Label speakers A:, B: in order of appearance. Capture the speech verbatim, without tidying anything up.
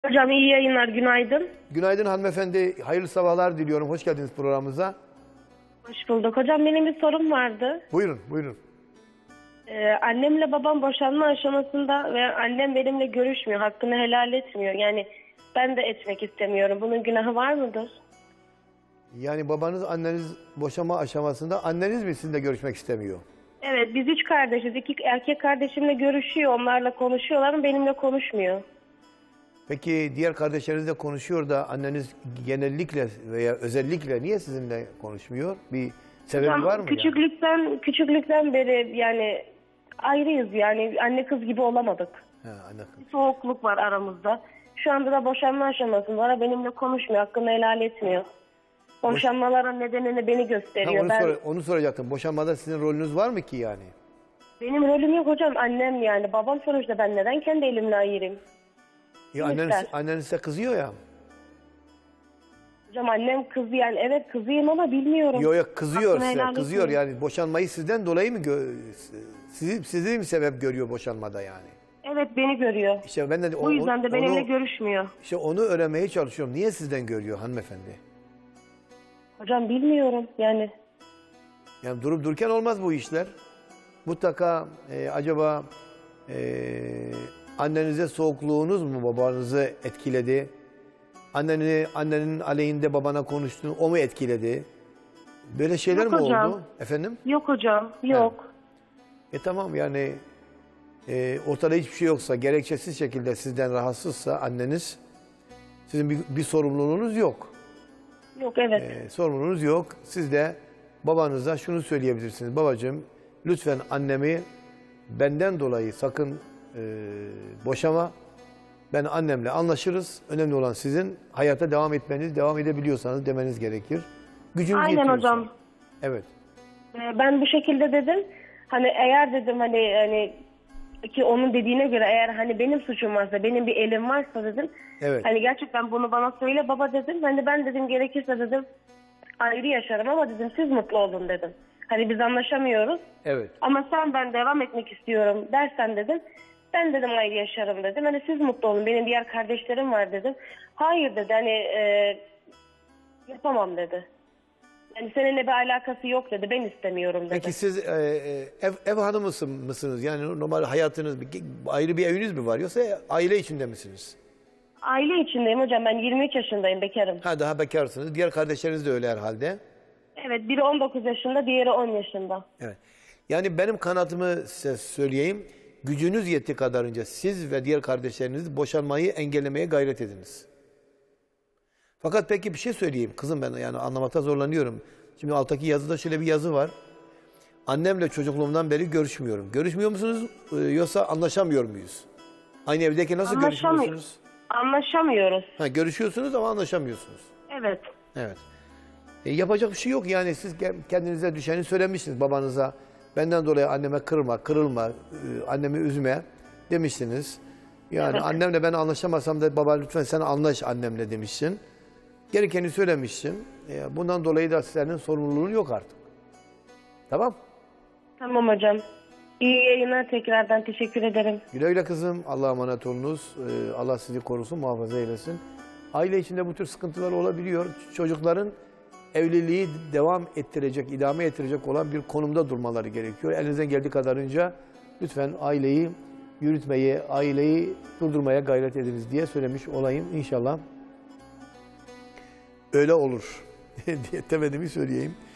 A: Hocam iyi yayınlar, günaydın.
B: Günaydın hanımefendi, hayırlı sabahlar diliyorum. Hoş geldiniz programımıza.
A: Hoş bulduk. Hocam benim bir sorum vardı.
B: Buyurun, buyurun.
A: Ee, annemle babam boşanma aşamasında ve annem benimle görüşmüyor, hakkını helal etmiyor. Yani ben de etmek istemiyorum. Bunun günahı var mıdır?
B: Yani babanız, anneniz boşanma aşamasında, anneniz mi sizinle görüşmek istemiyor?
A: Evet, biz üç kardeşiz. İki erkek kardeşimle görüşüyor, onlarla konuşuyorlar ama benimle konuşmuyor.
B: Peki diğer kardeşlerinizle konuşuyor da anneniz genellikle veya özellikle niye sizinle konuşmuyor? Bir sebebi
A: Hocam,
B: var mı?
A: küçüklükten,
B: yani?
A: küçüklükten beri yani ayrıyız, yani anne kız gibi olamadık.
B: He, anne kız.
A: Bir soğukluk var aramızda. Şu anda da boşanma aşamasında var. Benimle konuşmuyor, hakkını helal etmiyor. Boşanmaların nedenini beni
B: Ha,
A: gösteriyor.
B: onu,
A: Ben,
B: sor, onu soracaktım. Boşanmada sizin rolünüz var mı ki yani?
A: benim rolüm yok hocam, annem yani. Babam sonuçta, ben neden kendi elimle ayırayım?
B: Ya
A: Kim
B: anneniz,
A: ister?
B: anneniz size kızıyor ya.
A: Hocam annem kızı, yani evet kızıyım ama bilmiyorum.
B: Yok yok kızıyor
A: Hakkını
B: size,
A: helal
B: kızıyor
A: etmiyor.
B: yani boşanmayı sizden dolayı mı gö- sizi, sizi mi sebep görüyor boşanmada yani?
A: Evet, beni görüyor.
B: İşte ben de o-
A: Bu yüzden de benimle
B: onu,
A: görüşmüyor.
B: işte onu öğrenmeye çalışıyorum. Niye sizden görüyor hanımefendi?
A: Hocam bilmiyorum yani.
B: Yani durup dururken olmaz bu işler. Mutlaka e, acaba e, annenize soğukluğunuz mu babanızı etkiledi? Anneni, annenin aleyhinde babana konuştuğunu o mu etkiledi? Böyle şeyler
A: Yok
B: mi
A: hocam.
B: oldu? Efendim?
A: Yok hocam, yok.
B: E tamam yani e, ortada hiçbir şey yoksa, gerekçesiz şekilde sizden rahatsızsa anneniz, sizin bir, bir sorumluluğunuz yok.
A: Yok, evet.
B: E, sorumluluğunuz yok. Siz de babanıza şunu söyleyebilirsiniz. Babacığım lütfen annemi benden dolayı sakın e, boşama. Ben annemle anlaşırız. Önemli olan sizin hayata devam etmeniz, devam edebiliyorsanız demeniz gerekir. Gücünüz
A: Aynen
B: yetiyorsa.
A: hocam.
B: Evet.
A: Ee, Ben bu şekilde dedim. Hani eğer dedim, hani hani ki onun dediğine göre, eğer hani benim suçum varsa, benim bir elim varsa dedim.
B: Evet.
A: Hani gerçekten bunu bana söyle baba dedim. Hani ben dedim gerekirse dedim ayrı yaşarım ama dedim siz mutlu olun dedim. Hani biz anlaşamıyoruz.
B: Evet.
A: Ama sen, ben devam etmek istiyorum dersen dedim. Ben dedim ayrı yaşarım dedim. Hani siz mutlu olun. Benim diğer kardeşlerim var dedim. Hayır dedi, hani e, yapamam dedi. Yani seninle bir alakası yok dedi. Ben istemiyorum dedi.
B: Peki siz e, e, ev, ev hanımı mısınız? Yani normal hayatınız, bir, ayrı bir eviniz mi var? Yoksa aile içinde misiniz?
A: Aile içindeyim hocam. Ben yirmi üç yaşındayım, bekarım.
B: Ha daha bekarsınız. Diğer kardeşleriniz de öyle herhalde.
A: Evet, biri on dokuz yaşında, diğeri on yaşında.
B: Evet. Yani benim kanatımı size söyleyeyim. Gücünüz yettiği kadarınca siz ve diğer kardeşleriniz boşanmayı engellemeye gayret ediniz. Fakat peki bir şey söyleyeyim. Kızım ben yani anlamakta zorlanıyorum. Şimdi alttaki yazıda şöyle bir yazı var. Annemle çocukluğumdan beri görüşmüyorum. Görüşmüyor musunuz e, yoksa anlaşamıyor muyuz? Aynı evdeki nasıl
A: Anlaşamıyor-
B: görüşmüyorsunuz?
A: Anlaşamıyoruz.
B: Ha, görüşüyorsunuz ama anlaşamıyorsunuz.
A: Evet.
B: Evet. E, yapacak bir şey yok yani siz kendinize düşeni söylemişsiniz babanıza. Benden dolayı anneme kırma, kırılma, e, annemi üzme demişsiniz. Yani
A: Evet.
B: annemle ben anlaşamasam da baba lütfen sen anlaş annemle demişsin. Gerekeni söylemişsin. E, bundan dolayı da senin sorumluluğun yok artık. Tamam.
A: Tamam hocam. İyi yayınlar, tekrardan teşekkür ederim.
B: Güle güle kızım. Allah'a emanet olunuz. E, Allah sizi korusun, muhafaza eylesin. Aile içinde bu tür sıkıntılar olabiliyor. Çocukların evliliği devam ettirecek, idame ettirecek olan bir konumda durmaları gerekiyor. Elinizden geldiği kadarınca lütfen aileyi yürütmeye, aileyi durdurmaya gayret ediniz diye söylemiş olayım. İnşallah öyle olur diye temennimi söyleyeyim.